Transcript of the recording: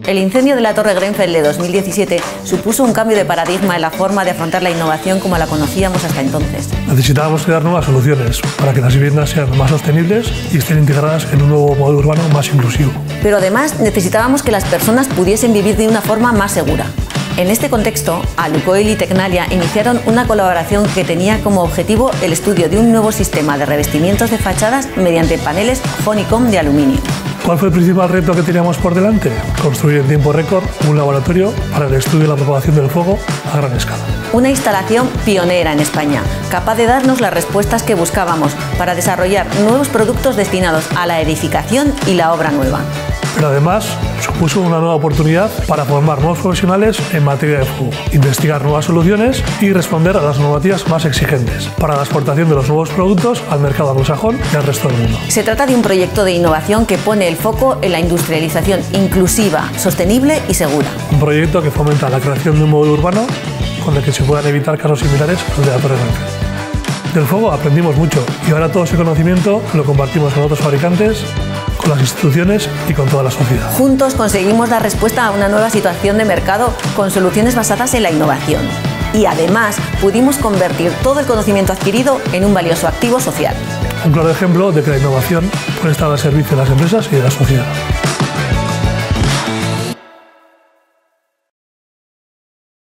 El incendio de la Torre Grenfell de 2017 supuso un cambio de paradigma en la forma de afrontar la innovación como la conocíamos hasta entonces. Necesitábamos crear nuevas soluciones para que las viviendas sean más sostenibles y estén integradas en un nuevo modelo urbano más inclusivo. Pero además necesitábamos que las personas pudiesen vivir de una forma más segura. En este contexto, Alucoil y Tecnalia iniciaron una colaboración que tenía como objetivo el estudio de un nuevo sistema de revestimientos de fachadas mediante paneles Honeycomb de aluminio. ¿Cuál fue el principal reto que teníamos por delante? Construir en tiempo récord un laboratorio para el estudio de la propagación del fuego a gran escala. Una instalación pionera en España, capaz de darnos las respuestas que buscábamos para desarrollar nuevos productos destinados a la edificación y la obra nueva. Pero además supuso una nueva oportunidad para formar nuevos profesionales en materia de fuego, investigar nuevas soluciones y responder a las normativas más exigentes para la exportación de los nuevos productos al mercado anglosajón y al resto del mundo. Se trata de un proyecto de innovación que pone el foco en la industrialización inclusiva, sostenible y segura. Un proyecto que fomenta la creación de un modelo urbano con el que se puedan evitar casos similares al de la Torre Grenfell. Del fuego aprendimos mucho y ahora todo ese conocimiento lo compartimos con otros fabricantes, con las instituciones y con toda la sociedad. Juntos conseguimos dar respuesta a una nueva situación de mercado con soluciones basadas en la innovación. Y además pudimos convertir todo el conocimiento adquirido en un valioso activo social. Un claro ejemplo de que la innovación puede estar al servicio de las empresas y de la sociedad.